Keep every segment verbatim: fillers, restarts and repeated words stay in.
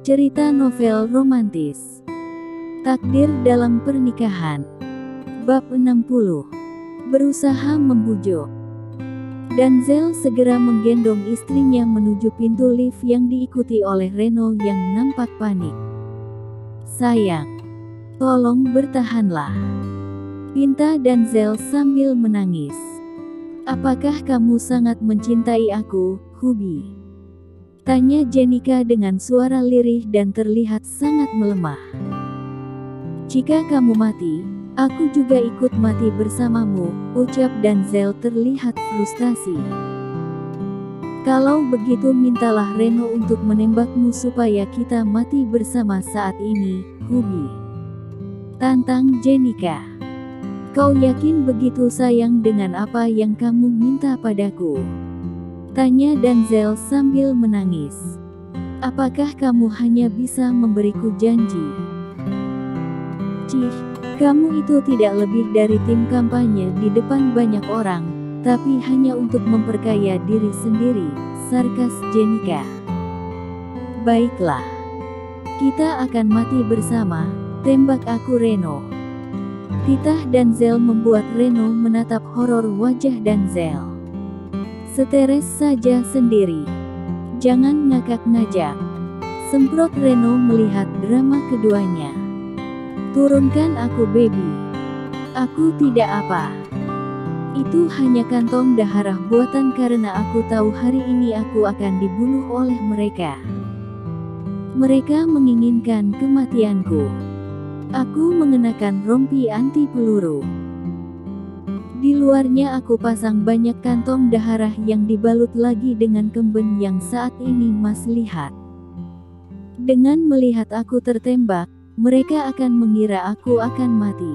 Cerita novel romantis. Takdir dalam pernikahan. Bab enam puluh. Berusaha membujuk. Denzel segera menggendong istrinya menuju pintu lift yang diikuti oleh Reno yang nampak panik. "Sayang, tolong bertahanlah," pinta Denzel sambil menangis. "Apakah kamu sangat mencintai aku, Hubby?" tanya Jenika dengan suara lirih dan terlihat sangat melemah. "Jika kamu mati, aku juga ikut mati bersamamu," ucap Denzel terlihat frustasi. "Kalau begitu mintalah Reno untuk menembakmu supaya kita mati bersama saat ini, Hubby," tantang Jenika. "Kau yakin begitu sayang dengan apa yang kamu minta padaku?" tanya Denzel sambil menangis. "Apakah kamu hanya bisa memberiku janji?" "Cih, kamu itu tidak lebih dari tim kampanye di depan banyak orang, tapi hanya untuk memperkaya diri sendiri," sarkas Jenika. "Baiklah, kita akan mati bersama, tembak aku Reno." Titah Denzel membuat Reno menatap horor wajah Denzel. "Seteres saja sendiri. Jangan ngakak-ngajak," semprot Reno melihat drama keduanya. "Turunkan aku baby. Aku tidak apa. Itu hanya kantong darah buatan karena aku tahu hari ini aku akan dibunuh oleh mereka. Mereka menginginkan kematianku. Aku mengenakan rompi anti peluru. Di luarnya aku pasang banyak kantong darah yang dibalut lagi dengan kemben yang saat ini Mas lihat. Dengan melihat aku tertembak, mereka akan mengira aku akan mati.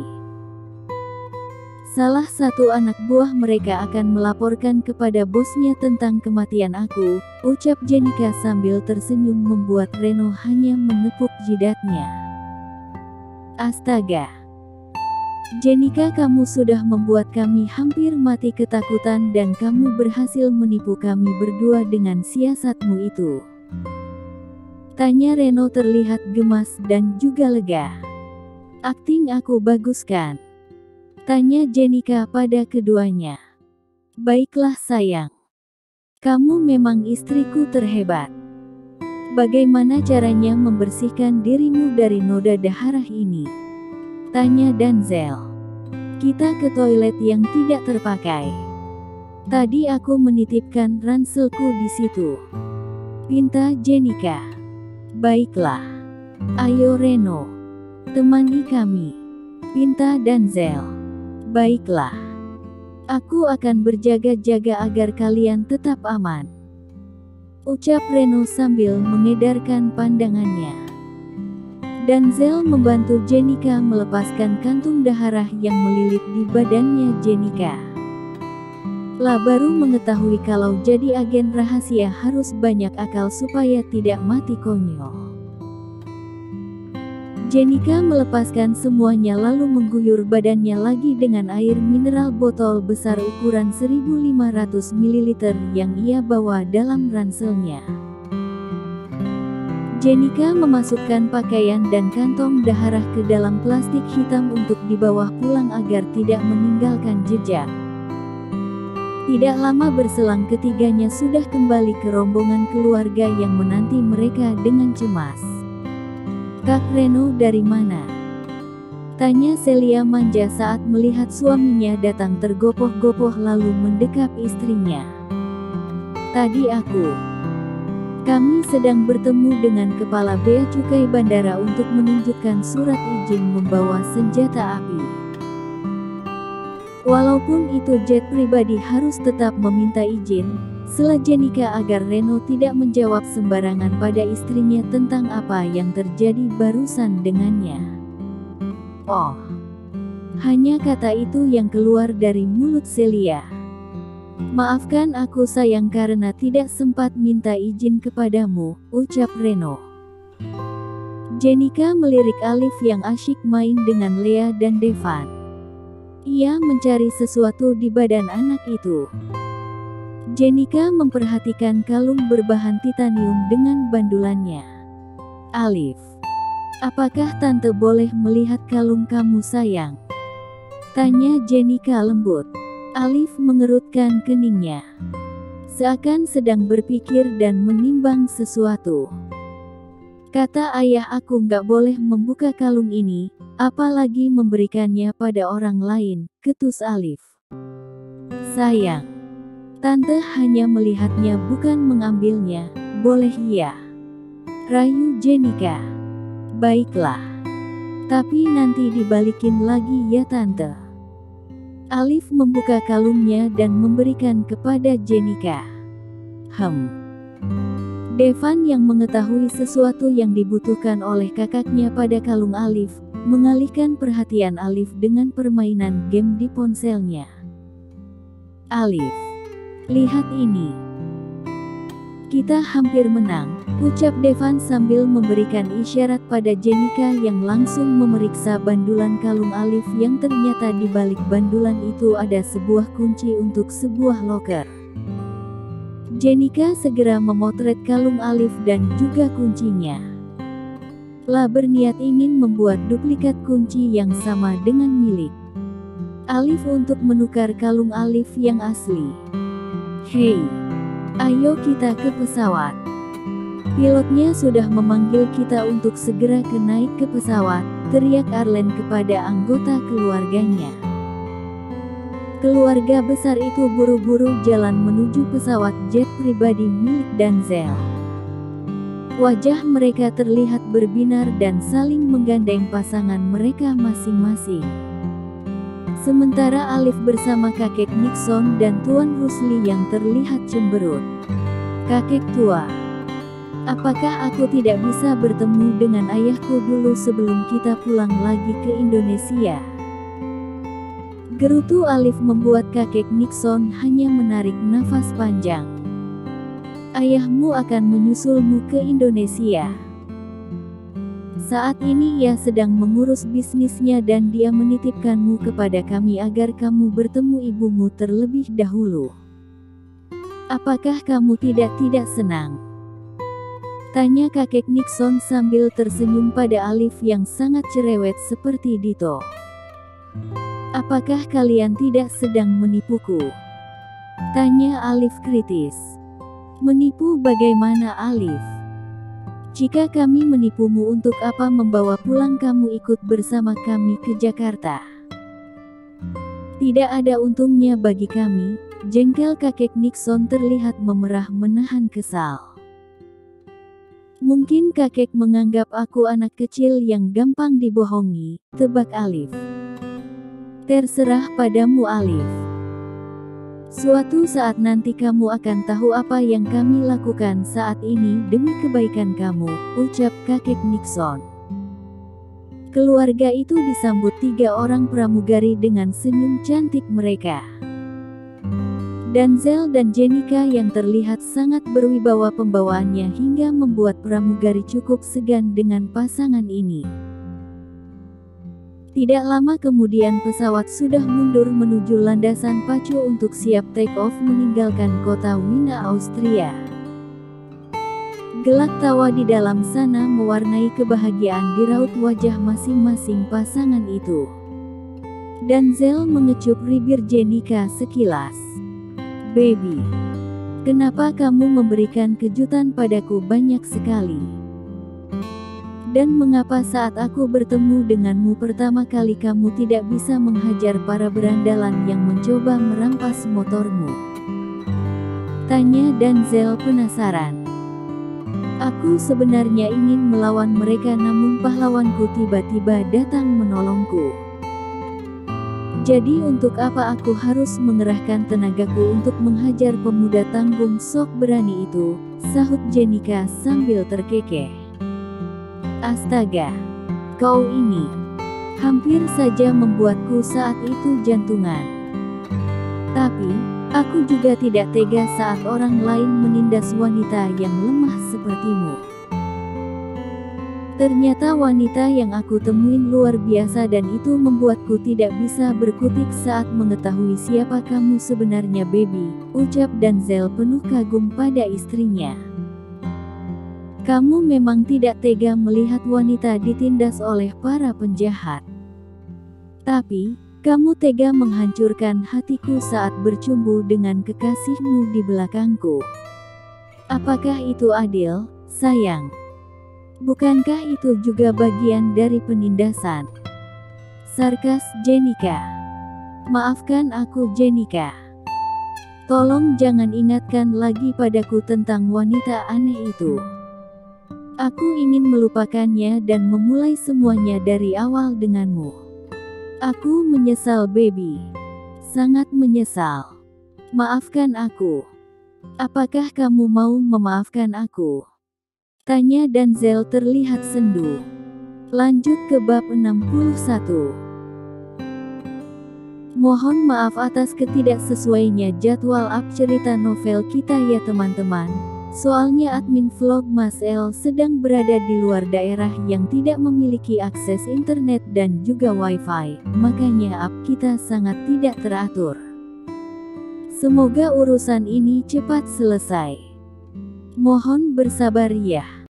Salah satu anak buah mereka akan melaporkan kepada bosnya tentang kematian aku," ucap Jenika sambil tersenyum membuat Reno hanya menepuk jidatnya. "Astaga. Jenika, kamu sudah membuat kami hampir mati ketakutan dan kamu berhasil menipu kami berdua dengan siasatmu itu," tanya Reno terlihat gemas dan juga lega. "Akting aku bagus kan?" tanya Jenika pada keduanya. "Baiklah sayang. Kamu memang istriku terhebat. Bagaimana caranya membersihkan dirimu dari noda darah ini?" tanya Denzel. "Kita ke toilet yang tidak terpakai. Tadi aku menitipkan ranselku di situ," pinta Jenika. "Baiklah. Ayo Reno, temani kami," pinta Denzel. "Baiklah. Aku akan berjaga-jaga agar kalian tetap aman," ucap Reno sambil mengedarkan pandangannya. Denzel membantu Jenika melepaskan kantung darah yang melilit di badannya Jenika. Lah baru mengetahui kalau jadi agen rahasia harus banyak akal supaya tidak mati konyol. Jenika melepaskan semuanya lalu mengguyur badannya lagi dengan air mineral botol besar ukuran seribu lima ratus mililiter yang ia bawa dalam ranselnya. Jenika memasukkan pakaian dan kantong darah ke dalam plastik hitam untuk dibawa pulang agar tidak meninggalkan jejak. Tidak lama berselang ketiganya sudah kembali ke rombongan keluarga yang menanti mereka dengan cemas. "Kak Reno dari mana?" tanya Celia manja saat melihat suaminya datang tergopoh-gopoh lalu mendekap istrinya. "Tadi aku Kami sedang bertemu dengan kepala bea cukai bandara untuk menunjukkan surat izin membawa senjata api. Walaupun itu jet pribadi harus tetap meminta izin," sela Jenika agar Reno tidak menjawab sembarangan pada istrinya tentang apa yang terjadi barusan dengannya. "Oh." Hanya kata itu yang keluar dari mulut Celia. "Maafkan aku sayang karena tidak sempat minta izin kepadamu," ucap Reno. Jenika melirik Alif yang asyik main dengan Lea dan Devan. Ia mencari sesuatu di badan anak itu. Jenika memperhatikan kalung berbahan titanium dengan bandulannya. Alif, apakah tante boleh melihat kalung kamu sayang? Tanya Jenika lembut. Alif mengerutkan keningnya, seakan sedang berpikir dan menimbang sesuatu. Kata ayah, aku nggak boleh membuka kalung ini, apalagi memberikannya pada orang lain, ketus Alif. Sayang, tante hanya melihatnya bukan mengambilnya, boleh ya? Rayu Jenika. Baiklah. Tapi nanti dibalikin lagi ya tante. Alif membuka kalungnya dan memberikan kepada Jenika. Hem. Devan yang mengetahui sesuatu yang dibutuhkan oleh kakaknya pada kalung Alif, mengalihkan perhatian Alif dengan permainan game di ponselnya. Alif, lihat ini. Kita hampir menang, ucap Devan sambil memberikan isyarat pada Jenika yang langsung memeriksa bandulan kalung Alif yang ternyata di balik bandulan itu ada sebuah kunci untuk sebuah loker. Jenika segera memotret kalung Alif dan juga kuncinya. La berniat ingin membuat duplikat kunci yang sama dengan milik Alif untuk menukar kalung Alif yang asli. Hei, ayo kita ke pesawat. Pilotnya sudah memanggil kita untuk segera ke naik ke pesawat, teriak Arlen kepada anggota keluarganya. Keluarga besar itu buru-buru jalan menuju pesawat jet pribadi milik Denzel. Wajah mereka terlihat berbinar dan saling menggandeng pasangan mereka masing-masing. Sementara Alif bersama kakek Nixon dan Tuan Rusli yang terlihat cemberut. Kakek tua, apakah aku tidak bisa bertemu dengan ayahku dulu sebelum kita pulang lagi ke Indonesia? Gerutu Alif membuat kakek Nixon hanya menarik nafas panjang. Ayahmu akan menyusulmu ke Indonesia. Saat ini ia sedang mengurus bisnisnya dan dia menitipkanmu kepada kami agar kamu bertemu ibumu terlebih dahulu. Apakah kamu tidak tidak senang? Tanya kakek Nixon sambil tersenyum pada Alif yang sangat cerewet seperti Dito. Apakah kalian tidak sedang menipuku? Tanya Alif kritis. Menipu bagaimana Alif? Jika kami menipumu, untuk apa membawa pulang kamu ikut bersama kami ke Jakarta? Tidak ada untungnya bagi kami, jengkel kakek Nixon terlihat memerah menahan kesal. Mungkin kakek menganggap aku anak kecil yang gampang dibohongi, tebak Alif. Terserah padamu Alif. Suatu saat nanti kamu akan tahu apa yang kami lakukan saat ini demi kebaikan kamu, ucap kakek Nixon. Keluarga itu disambut tiga orang pramugari dengan senyum cantik mereka. Denzel dan Jenika yang terlihat sangat berwibawa pembawaannya hingga membuat pramugari cukup segan dengan pasangan ini. Tidak lama kemudian pesawat sudah mundur menuju landasan pacu untuk siap take off meninggalkan kota Wina, Austria. Gelak tawa di dalam sana mewarnai kebahagiaan di raut wajah masing-masing pasangan itu. Denzel mengecup bibir Jenika sekilas. Baby, kenapa kamu memberikan kejutan padaku banyak sekali? Dan mengapa saat aku bertemu denganmu pertama kali kamu tidak bisa menghajar para berandalan yang mencoba merampas motormu? Tanya Denzel penasaran. Aku sebenarnya ingin melawan mereka namun pahlawanku tiba-tiba datang menolongku. Jadi untuk apa aku harus mengerahkan tenagaku untuk menghajar pemuda tanggung sok berani itu, sahut Jenika sambil terkekeh. Astaga, kau ini hampir saja membuatku saat itu jantungan. Tapi, aku juga tidak tega saat orang lain menindas wanita yang lemah sepertimu. Ternyata wanita yang aku temuin luar biasa dan itu membuatku tidak bisa berkutik saat mengetahui siapa kamu sebenarnya baby, ucap Denzel penuh kagum pada istrinya. Kamu memang tidak tega melihat wanita ditindas oleh para penjahat. Tapi, kamu tega menghancurkan hatiku saat bercumbu dengan kekasihmu di belakangku. Apakah itu adil, sayang? Bukankah itu juga bagian dari penindasan? Sarkas Jenika. Maafkan aku Jenika. Tolong jangan ingatkan lagi padaku tentang wanita aneh itu. Aku ingin melupakannya dan memulai semuanya dari awal denganmu. Aku menyesal baby. Sangat menyesal. Maafkan aku. Apakah kamu mau memaafkan aku? Tanya Denzel terlihat sendu. Lanjut ke bab enam puluh satu. Mohon maaf atas ketidaksesuainya jadwal up cerita novel kita ya teman-teman. Soalnya admin vlog Mas El sedang berada di luar daerah yang tidak memiliki akses internet dan juga wifi, makanya up kita sangat tidak teratur. Semoga urusan ini cepat selesai. Mohon bersabar ya.